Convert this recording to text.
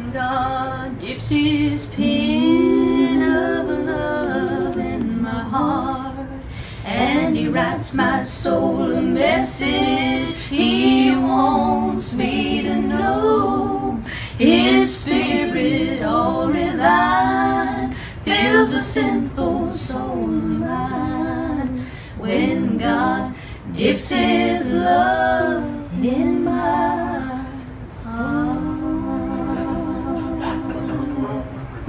God dips his pen of love in my heart, and he writes my soul a message he wants me to know. His spirit all refined fills a sinful soul of mine. When God dips his love in